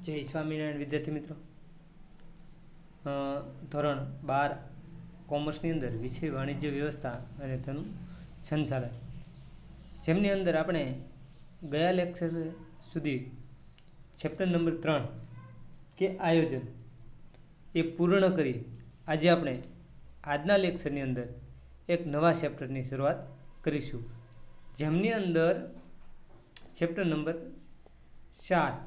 જય સ્વામિનારાયણ વિદ્યાર્થી મિત્રો, ધોરણ 12 કોમર્સની અંદર વિષય વાણિજ્ય વ્યવસ્થા અને તેનું સંચાલન, જેમની અંદર આપણે ગયા લેક્ચર સુધી ચેપ્ટર નંબર 3 કે આયોજન એ પૂર્ણ કરી આજે આપણે આજના લેક્ચરની અંદર એક નવા ચેપ્ટરની શરૂઆત કરીશું, જેમની અંદર ચેપ્ટર નંબર 4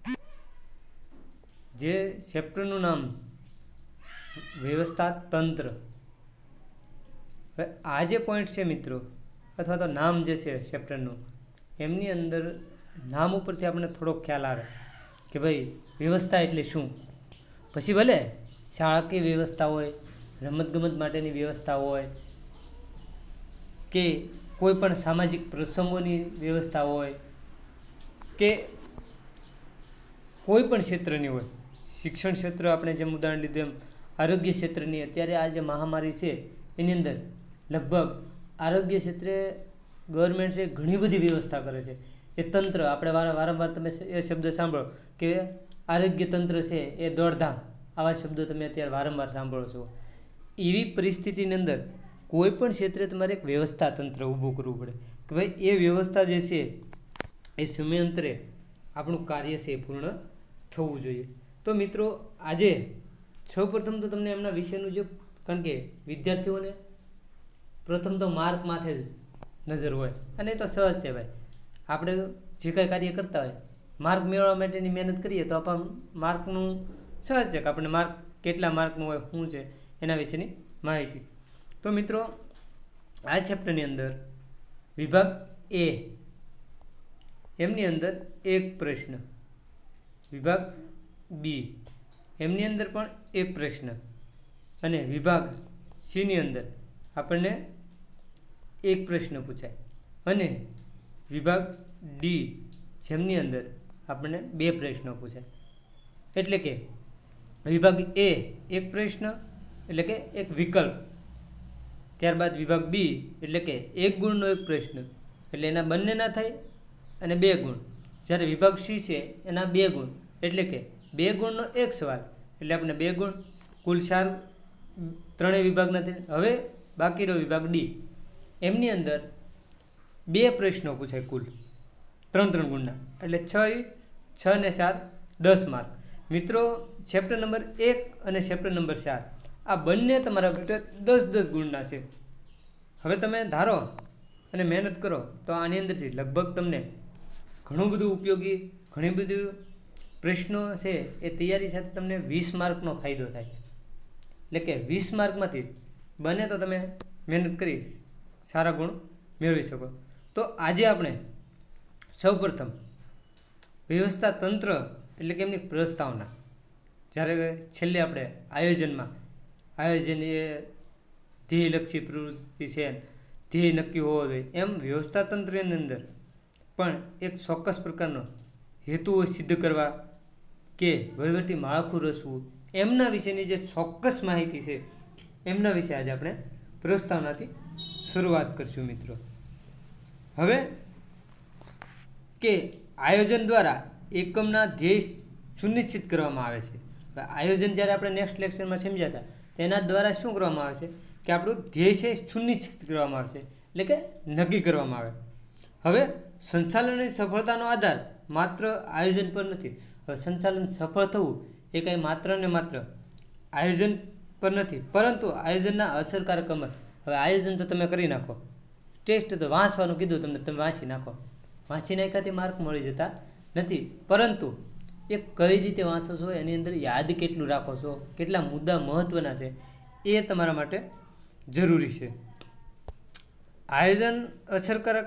જે ચેપ્ટરનું નામ વ્યવસ્થા તંત્ર. હવે આ જે પોઈન્ટ છે મિત્રો, અથવા તો નામ જે છે ચેપ્ટરનું, એમની અંદર નામ ઉપરથી આપણને થોડો ખ્યાલ આવે કે ભાઈ વ્યવસ્થા એટલે શું. પછી ભલે શાળાકીય વ્યવસ્થા હોય, રમતગમત માટેની વ્યવસ્થા હોય, કે કોઈ પણ સામાજિક પ્રસંગોની વ્યવસ્થા હોય, કે કોઈ પણ ક્ષેત્રની હોય, શિક્ષણ ક્ષેત્ર આપણે જેમ ઉદાહરણ લીધું એમ આરોગ્ય ક્ષેત્રની અત્યારે આ જે મહામારી છે એની અંદર લગભગ આરોગ્ય ક્ષેત્રે ગવર્મેન્ટ છે ઘણી બધી વ્યવસ્થા કરે છે. એ તંત્ર આપણે વારંવાર તમે એ શબ્દ સાંભળો કે આરોગ્ય તંત્ર છે એ દોડધામ, આવા શબ્દો તમે અત્યારે વારંવાર સાંભળો છો. એવી પરિસ્થિતિની અંદર કોઈ પણ ક્ષેત્રે તમારે એક વ્યવસ્થા તંત્ર ઊભું કરવું પડે કે ભાઈ એ વ્યવસ્થા જે છે એ સમયાંતરે આપણું કાર્ય છે એ પૂર્ણ થવું જોઈએ. તો મિત્રો આજે સૌપ્રથમ તો તમને એમના વિષયનું જે, કારણ કે વિદ્યાર્થીઓને પ્રથમ તો માર્ક માથે જ નજર હોય, અને એ તો સહજ છે ભાઈ. આપણે જે કાંઈ કાર્ય કરતા હોય માર્ક મેળવવા માટેની મહેનત કરીએ તો આપણને માર્કનું સહજ છે કે આપણે માર્ક કેટલા માર્કનું હોય, શું છે એના વિશેની માહિતી. તો મિત્રો આ ચેપ્ટરની અંદર વિભાગ એ એમની અંદર એક પ્રશ્ન, વિભાગ બી એમની અંદર પણ એક પ્રશ્ન, અને વિભાગ સીની અંદર આપણને એક પ્રશ્ન પૂછાય, અને વિભાગ ડી જેમની અંદર આપણને 2 પ્રશ્નો પૂછાય. એટલે કે વિભાગ એ એક પ્રશ્ન એટલે કે એક વિકલ્પ, ત્યારબાદ વિભાગ બી એટલે કે 1 ગુણનો એક પ્રશ્ન એટલે એના બંનેના થાય અને 2 ગુણ. જ્યારે વિભાગ સી છે એના 2 ગુણ એટલે કે 2 ગુણનો એક સવાલ એટલે આપણે 2 ગુણ, કુલ 4 ત્રણેય વિભાગના થાય. હવે બાકી રહ્યો વિભાગ ડી, એમની અંદર 2 પ્રશ્નો પૂછાય કુલ 3 ગુણના, એટલે 6 ને 4 10 માર્ક. મિત્રો ચેપ્ટર નંબર 1 અને ચેપ્ટર નંબર 4 આ બંને તમારા બેટા 10 ગુણના છે. હવે તમે ધારો અને મહેનત કરો તો આની અંદરથી લગભગ તમને ઘણું બધું ઉપયોગી, ઘણી બધી પ્રશ્નો છે એ તૈયારી સાથે તમને 20 માર્કનો ફાયદો થાય. એટલે કે 20 માર્કમાંથી બને તો તમે મહેનત કરી સારા ગુણ મેળવી શકો. તો આજે આપણે સૌપ્રથમ વ્યવસ્થા તંત્ર એટલે કે એમની પ્રસ્તાવના, જ્યારે છેલ્લે આપણે આયોજન એ ધ્યેયલક્ષી પ્રવૃત્તિ છે, ધ્યેય નક્કી હોવો જોઈએ, એમ વ્યવસ્થા તંત્રની અંદર પણ એક ચોક્કસ પ્રકારનો હેતુઓ સિદ્ધ કરવા કે વહીવટી માળખું રચવું, એમના વિશેની જે ચોક્કસ માહિતી છે એમના વિશે આજે આપણે પ્રસ્તાવનાથી શરૂઆત કરીશું મિત્રો. હવે કે આયોજન દ્વારા એકમના ધ્યેય સુનિશ્ચિત કરવામાં આવે છે. આયોજન જ્યારે આપણે નેક્સ્ટ લેક્ચરમાં સમજ્યા હતા તેના દ્વારા શું કરવામાં આવે છે કે આપણું ધ્યેય છે સુનિશ્ચિત કરવામાં આવે છે, એટલે કે નક્કી કરવામાં આવે. હવે સંચાલનની સફળતાનો આધાર માત્ર આયોજન પર નથી. હવે સંચાલન સફળ થવું એ કાંઈ માત્ર ને માત્ર આયોજન પર નથી, પરંતુ આયોજનના અસરકારક અમલ. હવે આયોજન તો તમે કરી નાખો, ટેસ્ટ તો વાંચવાનું કીધું તમને, તમે વાંચી નાખો, વાંચી નાખ્યાથી માર્ક મળી જતા નથી, પરંતુ એ કઈ રીતે વાંચો છો, એની અંદર યાદ કેટલું રાખો છો, કેટલા મુદ્દા મહત્ત્વના છે એ તમારા માટે જરૂરી છે. આયોજન અસરકારક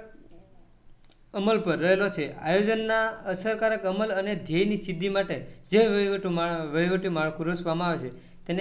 અમલ પર રહેલો છે. આયોજનના અસરકારક અમલ અને ધ્યેયની સિદ્ધિ માટે જે વહીવટી માળખું રચવામાં આવે છે તેને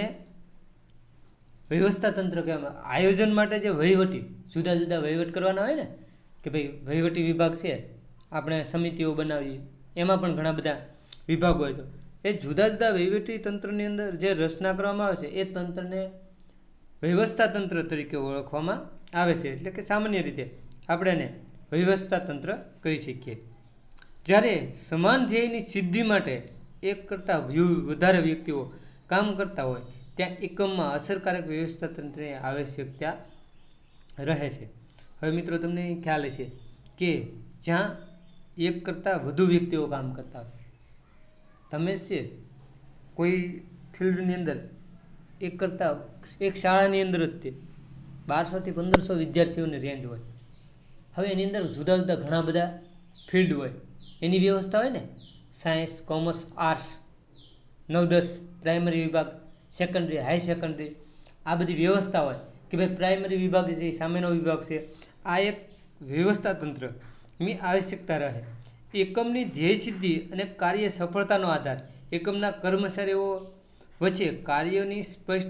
વ્યવસ્થા તંત્ર કહેવામાં. આયોજન માટે જે જુદા જુદા વહીવટ કરવાના હોય ને, કે ભાઈ વહીવટી વિભાગ છે, આપણે સમિતિઓ બનાવીએ, એમાં પણ ઘણા બધા વિભાગો હોય, તો એ જુદા જુદા વહીવટી તંત્રની અંદર જે રચના કરવામાં આવે છે એ તંત્રને વ્યવસ્થા તંત્ર તરીકે ઓળખવામાં આવે છે. એટલે કે સામાન્ય રીતે આપણે એને વ્યવસ્થા તંત્ર કહી શકીએ. જ્યારે સમાન ધ્યેયની સિદ્ધિ માટે એક કરતાં વધારે વ્યક્તિઓ કામ કરતા હોય ત્યાં એકમમાં અસરકારક વ્યવસ્થા તંત્રની આવશ્યકતા રહે છે. હવે મિત્રો તમને ખ્યાલ હશે કે જ્યાં એક કરતાં વધુ વ્યક્તિઓ કામ કરતા હોય, તમે છે કોઈ ફિલ્ડની અંદર એક શાળાની અંદર જ તે 1200 થી 1500 વિદ્યાર્થીઓની રેન્જ હોય. હવે એની અંદર જુદા જુદા ઘણા બધા ફિલ્ડ હોય, એની વ્યવસ્થા હોય ને, સાયન્સ, કોમર્સ, આર્ટ્સ, 9-10 પ્રાઇમરી વિભાગ, સેકન્ડરી, હાઈ સેકન્ડરી, આ બધી વ્યવસ્થા હોય કે ભાઈ પ્રાઇમરી વિભાગ છે, સામેનો વિભાગ છે. આ એક વ્યવસ્થા તંત્રની આવશ્યકતા રહે. એકમની ધ્યેય સિદ્ધિ અને કાર્ય સફળતાનો આધાર એકમના કર્મચારીઓ વચ્ચે કાર્યોની સ્પષ્ટ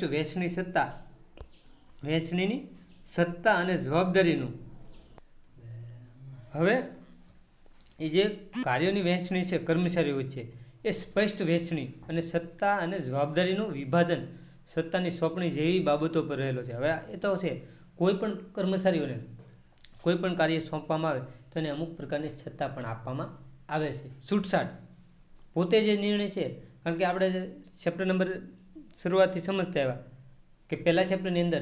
વહેંચણીની સત્તા અને જવાબદારીનું. હવે એ જે કાર્યોની વહેંચણી છે કર્મચારીઓ વચ્ચે, એ સ્પષ્ટ વહેંચણી અને સત્તા અને જવાબદારીનું વિભાજન, સત્તાની સોંપણી જેવી બાબતો પર રહેલો છે. હવે એ તો છે, કોઈ પણ કર્મચારીઓને કોઈ પણ કાર્ય સોંપવામાં આવે તો એને અમુક પ્રકારની સત્તા પણ આપવામાં આવે છે, છૂટછાટ. પોતે જે નિર્ણય છે, કારણ કે આપણે ચેપ્ટર નંબર શરૂઆતથી સમજતા આવ્યા કે પહેલા ચેપ્ટરની અંદર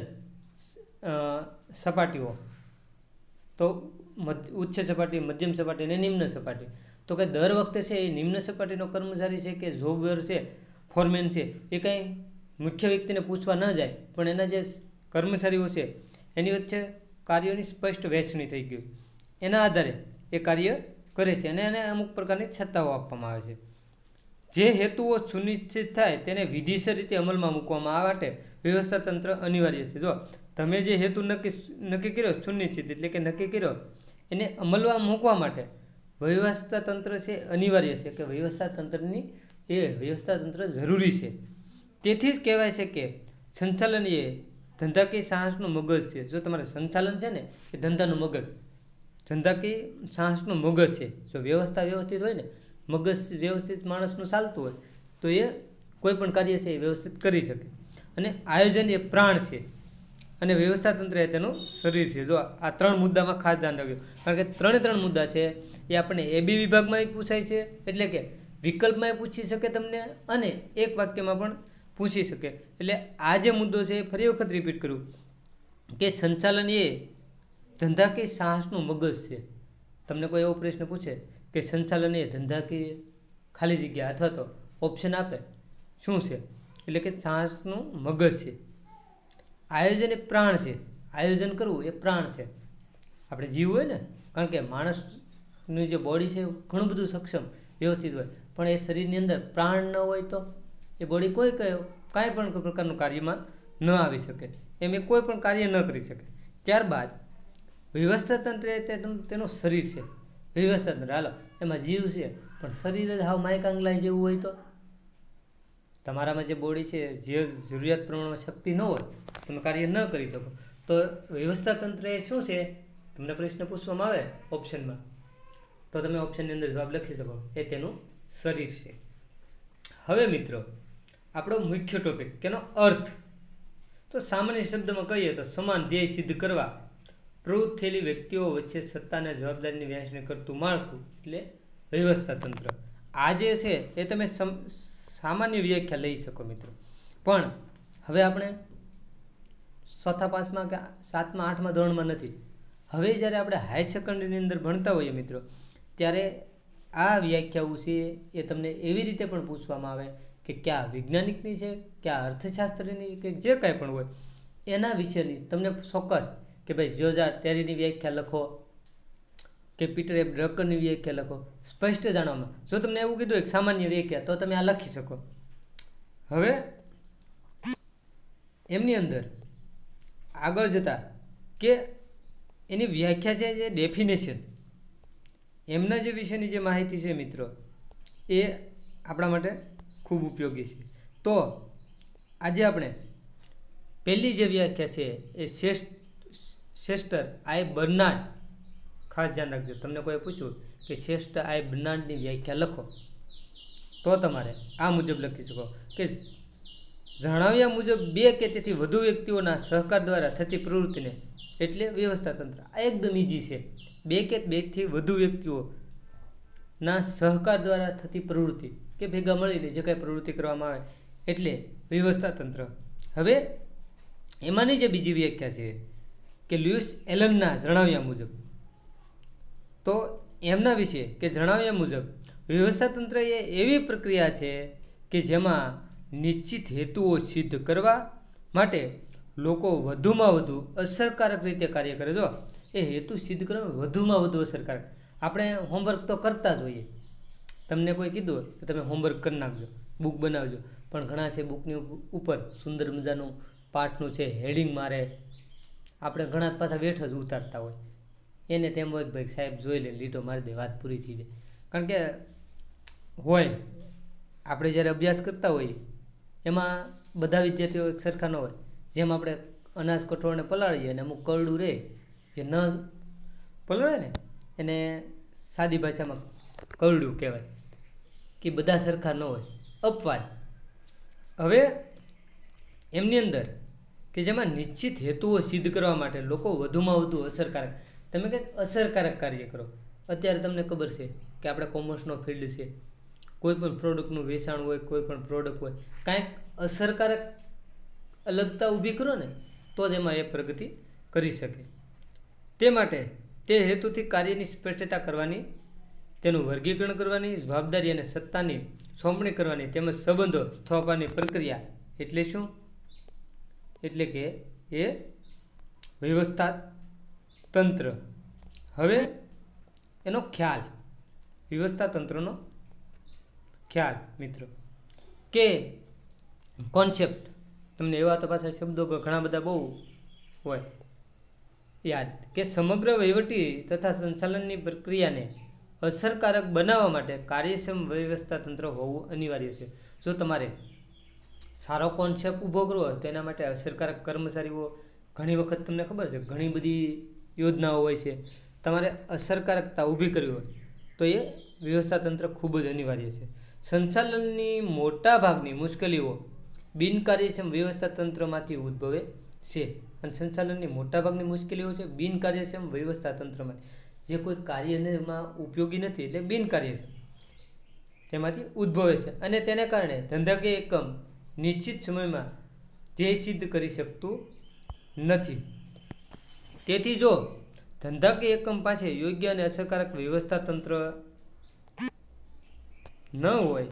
સપાટીઓ, તો ઉચ્ચ સપાટી, મધ્યમ સપાટી અને નિમ્ન સપાટી. તો કે દર વખતે છે એ નિમ્ન સપાટીનો કર્મચારી છે કે જોબર છે, ફોરમેન છે, એ કંઈ મુખ્ય વ્યક્તિને પૂછવા ન જાય, પણ એના જે કર્મચારીઓ છે એની વચ્ચે કાર્યોની સ્પષ્ટ વહેંચણી થઈ ગઈ. એના આધારે એ કાર્ય કરે છે અને એને અમુક પ્રકારની સત્તાઓ આપવામાં આવે છે. જે હેતુઓ સુનિશ્ચિત થાય તેને વિધિસર રીતે અમલમાં મૂકવામાં આ માટે વ્યવસ્થા તંત્ર અનિવાર્ય છે. જો તમે જે હેતુ નક્કી કર્યો સુનિશ્ચિત એટલે કે નક્કી કર્યો, એને અમલમાં મૂકવા માટે વ્યવસ્થા તંત્ર છે અનિવાર્ય છે, કે વ્યવસ્થા તંત્ર જરૂરી છે. તેથી જ કહેવાય છે કે સંચાલન એ ધંધાકીય સાહસનું મગજ છે. જો તમારે સંચાલન છે ને એ ધંધાનું મગજ, ધંધાકીય સાહસનું મગજ છે. જો વ્યવસ્થા વ્યવસ્થિત હોય ને, મગજ વ્યવસ્થિત માણસનું ચાલતું હોય તો એ કોઈ પણ કાર્ય છે એ વ્યવસ્થિત કરી શકે. અને આયોજન એ પ્રાણ છે અને વ્યવસ્થા તંત્ર એ તેનું શરીર છે. જો આ 3 મુદ્દામાં ખાસ ધ્યાન રાખજો, કારણ કે 3 મુદ્દા છે એ આપણે AB વિભાગમાં પૂછાય છે, એટલે કે વિકલ્પમાં પૂછી શકે તમને અને એક વાક્યમાં પણ પૂછી શકે. એટલે આ જે મુદ્દો છે એ ફરી વખત રિપીટ કરું કે સંચાલન એ ધંધાકીય સાહસનું મગજ છે. તમને કોઈ એવો પ્રશ્ન પૂછે કે સંચાલન એ ધંધાકીય ખાલી જગ્યા અથવા તો ઓપ્શન આપે શું છે, એટલે કે સાહસનું મગજ છે. આયોજન એ પ્રાણ છે. આયોજન કરવું એ પ્રાણ છે. આપણે જીવ હોય ને, કારણ કે માણસની જે બોડી છે ઘણું બધું સક્ષમ વ્યવસ્થિત હોય, પણ એ શરીરની અંદર પ્રાણ ન હોય તો એ બોડી કાંઈ પણ પ્રકારનું કાર્યમાં ન આવી શકે, એમ એ કોઈ પણ કાર્ય ન કરી શકે. ત્યારબાદ વ્યવસ્થા તંત્ર એ તેનું શરીર છે. વ્યવસ્થા તંત્ર હાલો એમાં જીવ છે પણ શરીર જ હાવ માયકાંગલાય જેવું હોય તો તમારામાં જે બોડી છે, જે જરૂરિયાત પ્રમાણમાં શક્તિ ન હોય, તમે કાર્ય ન કરી શકો, તો વ્યવસ્થા તંત્ર એ શું છે? તમને પ્રશ્ન પૂછવામાં આવે ઓપ્શનમાં તો તમે ઓપ્શનની અંદર જવાબ લખી શકો, એ તેનું શરીર છે. હવે મિત્રો આપણો મુખ્ય ટોપિક કેનો અર્થ, તો સામાન્ય શબ્દમાં કહીએ તો સમાન ધ્યેય સિદ્ધ કરવા પ્રવૃત્ત થયેલી વ્યક્તિઓ વચ્ચે સત્તા અને જવાબદારીની વહેંચણી કરતું માળખું એટલે વ્યવસ્થા તંત્ર. આ જે છે એ તમે સામાન્ય વ્યાખ્યા લઈ શકો મિત્રો. પણ હવે આપણે 4થા 5મા કે 7મા 8મા ધોરણમાં નથી. હવે જ્યારે આપણે હાઈ સેકન્ડરીની અંદર ભણતા હોઈએ મિત્રો, ત્યારે આ વ્યાખ્યાઓ છે એ તમને એવી રીતે પણ પૂછવામાં આવે કે ક્યાં વૈજ્ઞાનિકની છે, ક્યાં અર્થશાસ્ત્રની, કે જે કાંઈ પણ હોય એના વિશેની તમને ચોક્કસ કે ભાઈ જ્યોર્જ ટેરીની વ્યાખ્યા લખો કે પીટર એફ ડ્રકરની વ્યાખ્યા લખો, સ્પષ્ટ જાણવામાં. જો તમને એવું કીધું એક સામાન્ય વ્યાખ્યા તો તમે આ લખી શકો. હવે એમની અંદર આગળ જતા કે એની વ્યાખ્યા છે, જે ડેફિનેશન, એમના જે વિશેની જે માહિતી છે મિત્રો, એ આપણા માટે ખૂબ ઉપયોગી છે. તો આજે આપણે પહેલી જે વ્યાખ્યા છે એ ચેસ્ટર આઈ બર્નાર્ડ, ખાસ ધ્યાન રાખજો. તમને કોઈ પૂછ્યું કે ચેસ્ટર આઈ બર્નાર્ડની વ્યાખ્યા લખો તો તમારે આ મુજબ લખી શકો કે જણાવ્યા મુજબ 2 કે તેથી વધુ વ્યક્તિઓના સહકાર દ્વારા થતી પ્રવૃત્તિને એટલે વ્યવસ્થા તંત્ર. આ એકદમ ઈઝી છે. 2 કે 2થી વધુ વ્યક્તિઓના સહકાર દ્વારા થતી પ્રવૃત્તિ કે ભેગા મળીને જે કાંઈ પ્રવૃત્તિ કરવામાં આવે એટલે વ્યવસ્થા તંત્ર. હવે એમાંની જે બીજી વ્યાખ્યા છે કે લ્યુઇસ એલનના જણાવ્યા મુજબ, તો એમના વિશે કે જણાવ્યા મુજબ વ્યવસ્થા તંત્ર એ એવી પ્રક્રિયા છે કે જેમાં નિશ્ચિત હેતુઓ સિદ્ધ કરવા માટે લોકો વધુમાં વધુ અસરકારક રીતે કાર્ય કરે. જો એ હેતુ સિદ્ધ કરવા વધુમાં વધુ અસરકારક. આપણે હોમવર્ક તો કરતા જ હોઈએ. તમને કોઈ કીધું હોય કે તમે હોમવર્ક કરી નાખજો, બુક બનાવજો, પણ ઘણા છે બુકની ઉપર સુંદર મજાનું પાઠનું છે હેડિંગ મારે, આપણે ઘણા પાછા વેઠ જ ઉતારતા હોય. એને તેમ હોય ભાઈ સાહેબ જોઈ લે, લીટો મારી દે, વાત પૂરી થઈ જાય. કારણ કે હોય આપણે જ્યારે અભ્યાસ કરતા હોઈએ એમાં બધા વિદ્યાર્થીઓ એક સરખા ન હોય. જેમ આપણે અનાજ કઠોળને પલાળીએ અને અમુક કરડું રહે જે ન પલળે ને એને સાદી ભાષામાં કરડું કહેવાય, કે બધા સરખા ન હોય. અપવાદ. હવે એમની અંદર કે જેમાં નિશ્ચિત હેતુઓ સિદ્ધ કરવા માટે લોકો વધુમાં વધુ અસરકારક, તમે કંઈક અસરકારક કાર્ય કરો. અત્યારે તમને ખબર છે કે આપણે કોમર્સનો ફિલ્ડ છે, કોઈ પણ પ્રોડક્ટનું વેચાણ હોય, કોઈ પણ પ્રોડક્ટ હોય, કાંઈક અસરકારક અલગતા ઊભી કરો ને તો જ એમાં એ પ્રગતિ કરી શકે. તે માટે તે હેતુથી કાર્યની સ્પષ્ટતા કરવાની, તેનું વર્ગીકરણ કરવાની, જવાબદારી અને સત્તાની સોંપણી કરવાની, તેમજ સંબંધો સ્થાપવાની પ્રક્રિયા એટલે શું? એટલે કે એ વ્યવસ્થા તંત્ર. હવે એનો ખ્યાલ, વ્યવસ્થા તંત્રનો ખ્યાલ મિત્રો કે કોન્સેપ્ટ, તમને એવા તો પાછા શબ્દો ઘણા બધા બહુ હોય યાદ, કે સમગ્ર વહીવટી તથા સંચાલનની પ્રક્રિયાને અસરકારક બનાવવા માટે કાર્યક્ષમ વ્યવસ્થા તંત્ર હોવું અનિવાર્ય છે. જો તમારે સારો કોન્સેપ્ટ ઊભો કરવો હોય તો એના માટે અસરકારક કર્મચારીઓ, ઘણી વખત તમને ખબર છે ઘણી બધી યોજનાઓ હોય છે, તમારે અસરકારકતા ઊભી કરવી હોય તો એ વ્યવસ્થા તંત્ર ખૂબ જ અનિવાર્ય છે. સંચાલનની મોટા ભાગની મુશ્કેલીઓ બિનકાર્યક્ષમ વ્યવસ્થા તંત્રમાંથી ઉદ્ભવે છે. અને સંચાલનની મોટાભાગની મુશ્કેલીઓ છે બિનકાર્યક્ષમ વ્યવસ્થા તંત્રમાંથી, જે કોઈ કાર્યમાં ઉપયોગી નથી એટલે બિનકાર્યક્ષમ, તેમાંથી ઉદ્ભવે છે. અને તેને કારણે ધંધાકીય એકમ નિશ્ચિત સમયમાં ધ્યેય સિદ્ધ કરી શકતું નથી. તેથી જો ધંધાકીય એકમ પાસે યોગ્ય અને અસરકારક વ્યવસ્થા તંત્ર ન હોય,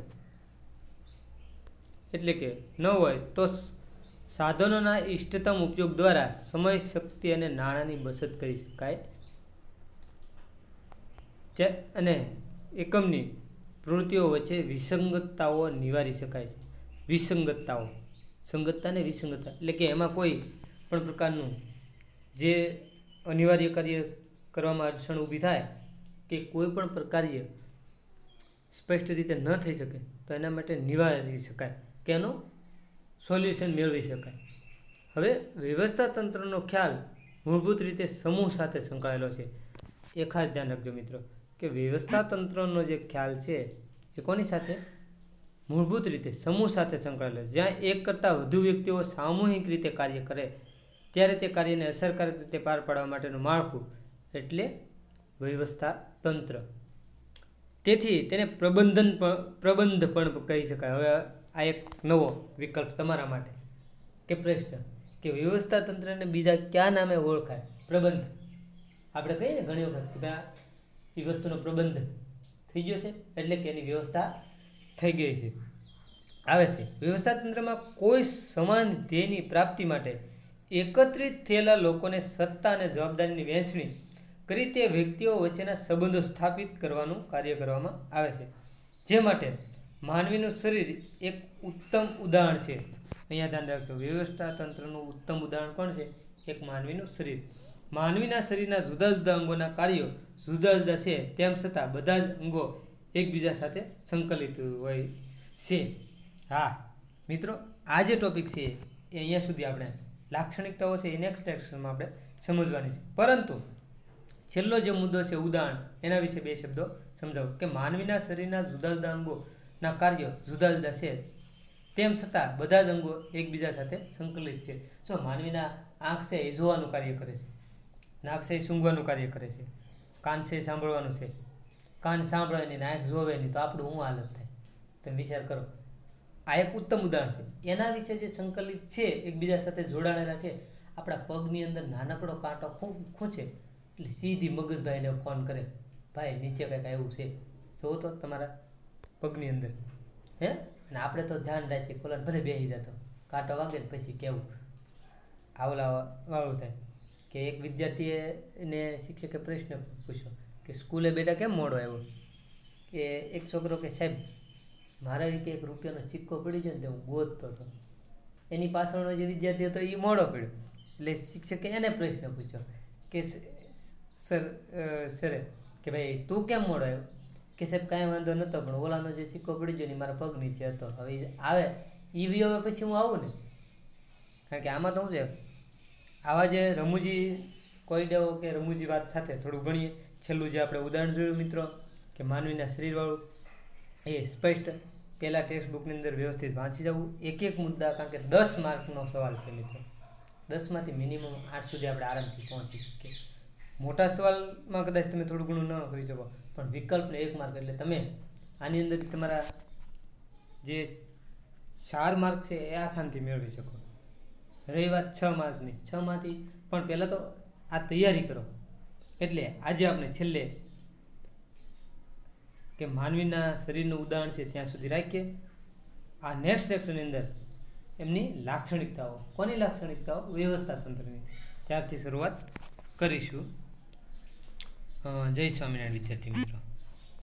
એટલે કે ન હોય તો સાધનોના ઇષ્ટતમ ઉપયોગ દ્વારા સમય, શક્તિ અને નાણાંની બચત કરી શકાય અને એકમની પ્રવૃત્તિઓ વચ્ચે વિસંગતતાઓ નિવારી શકાય છે. વિસંગતતાઓ, સંગતતા ને વિસંગતતા એટલે કે એમાં કોઈ પણ પ્રકારનું જે અનિવાર્ય કાર્ય કરવામાં અડચણ ઊભી થાય કે કોઈ પણ પ્રકાર્ય સ્પષ્ટ રીતે ન થઈ શકે તો એના માટે નિવારી શકાય કે એનું સોલ્યુશન મેળવી શકાય. હવે વ્યવસ્થા તંત્રનો ખ્યાલ મૂળભૂત રીતે સમૂહ સાથે સંકળાયેલો છે. એ ખાસ ધ્યાન રાખજો મિત્રો કે વ્યવસ્થા તંત્રનો જે ખ્યાલ છે એ કોની સાથે? મૂળભૂત રીતે સમૂહ સાથે સંકળાયેલો. જ્યાં એક કરતાં વધુ વ્યક્તિઓ સામૂહિક રીતે કાર્ય કરે ત્યારે તે કાર્યને અસરકારક રીતે પાર પાડવા માટેનું માળખું એટલે વ્યવસ્થા તંત્ર. તેથી તેને પ્રબંધ પણ કહી શકાય. હવે આ એક નવો વિકલ્પ તમારા માટે કે પ્રશ્ન કે વ્યવસ્થા તંત્રને બીજા કયા નામે ઓળખાય? પ્રબંધ. આપણે કહીએ ને ઘણી વખત કે ભાઈ એ વસ્તુનો પ્રબંધ થઈ ગયો છે એટલે કે એની વ્યવસ્થા થઈ ગઈ છે. આવે છે વ્યવસ્થા તંત્રમાં કોઈ સમાન ધ્યેયની પ્રાપ્તિ માટે એકત્રિત થયેલા લોકોને સત્તા અને જવાબદારીની વહેંચણી કરી તે વ્યક્તિઓ વચ્ચેના સંબંધો સ્થાપિત કરવાનું કાર્ય કરવામાં આવે છે. જે માટે માનવીનું શરીર એક ઉત્તમ ઉદાહરણ છે. અહીંયા ધ્યાન રાખજો, વ્યવસ્થા તંત્રનું ઉત્તમ ઉદાહરણ કોણ છે? એક માનવીનું શરીર. માનવીના શરીરના જુદા જુદા અંગોના કાર્યો જુદા જુદા છે, તેમ છતાં બધા જ અંગો એકબીજા સાથે સંકલિત હોય છે. હા મિત્રો, આ જે ટોપિક છે એ અહીંયા સુધી આપણે લાક્ષણિકતાઓ છે એ નેક્સ્ટ લેક્ચરમાં આપણે સમજવાની છે. પરંતુ છેલ્લો જે મુદ્દો છે ઉદાહરણ, એના વિશે બે શબ્દો સમજાવું કે માનવીના શરીરના જુદા જુદા અંગોના કાર્યો જુદા જુદા છે, તેમ છતાં બધા જ અંગો એકબીજા સાથે સંકલિત છે. શું માનવીના આંખ છે એ જોવાનું કાર્ય કરે છે, નાક છે એ સૂંઘવાનું કાર્ય કરે છે, કાન છે એ સાંભળવાનું છે. કાન સાંભળે નહીં, આંખ જોવે નહીં તો આપણું શું હાલત થાય? તમે વિચાર કરો. આ એક ઉત્તમ ઉદાહરણ છે. એના વિશે જે સંકલિત છે, એકબીજા સાથે જોડાણેલા છે. આપણા પગની અંદર નાનકડો કાંટો ખૂંચે એટલે સીધી મગજભાઈને ફોન કરે, ભાઈ નીચે કંઈક આવ્યું છે, જુઓ તો તમારા પગની અંદર. હે, અને આપણે તો ધ્યાન રાખીએ, કોલાને ભલે બેસી જતો, કાંટો વાગે ને પછી કેવું વાળું થાય. કે એક વિદ્યાર્થીને શિક્ષકે પ્રશ્ન પૂછ્યો કે સ્કૂલે બેટા કેમ મોડો આવ્યો? કે એક છોકરો કે સાહેબ મારા કે એક રૂપિયાનો સિક્કો પડી ગયો ને તે હું ગોતતો હતો. એની પાછળનો જે વિદ્યાર્થી હતો એ મોડો પડ્યો. એટલે શિક્ષકે એને પ્રશ્ન પૂછ્યો કે સરે કે ભાઈ તું કેમ મોડો આવ્યો? કે સાહેબ કાંઈ વાંધો નહોતો, પણ ઓલાનો જે સિક્કો પડી ગયો ને મારા પગ નીચે હતો. હવે આવે એ બી હવે પછી હું આવું ને. કારણ કે આમાં તો શું છે, આવા જે રમૂજી કોયડાઓ કે રમૂજી વાત સાથે થોડું ગણીએ. છેલ્લું જે આપણે ઉદાહરણ જોયું મિત્રો, કે માનવીના શરીરવાળું, એ સ્પષ્ટ પહેલાં ટેક્સ્ટ બુકની અંદર વ્યવસ્થિત વાંચી જવું. એક એક મુદ્દા, કારણ કે 10 માર્કનો સવાલ છે મિત્રો. 10માંથી મિનિમમ 8 સુધી આપણે આરામથી પહોંચી શકીએ. મોટા સવાલમાં કદાચ તમે થોડું ઘણું ન કરી શકો, પણ વિકલ્પને 1 માર્ક, એટલે તમે આની અંદર તમારા જે 4 માર્ક છે એ આસાનથી મેળવી શકો. રહી વાત 6 માર્કની, 6માંથી પણ પહેલાં તો આ તૈયારી કરો. એટલે આજે આપણે છેલ્લે કે માનવીના શરીરનું ઉદાહરણ છે ત્યાં સુધી રાખીએ. આ નેક્સ્ટ લેક્ચરની અંદર એમની લાક્ષણિકતાઓ, કોની લાક્ષણિકતાઓ? વ્યવસ્થા તંત્રની, ત્યારથી શરૂઆત કરીશું. જય સ્વામિનારાયણ વિદ્યાર્થી મિત્રો.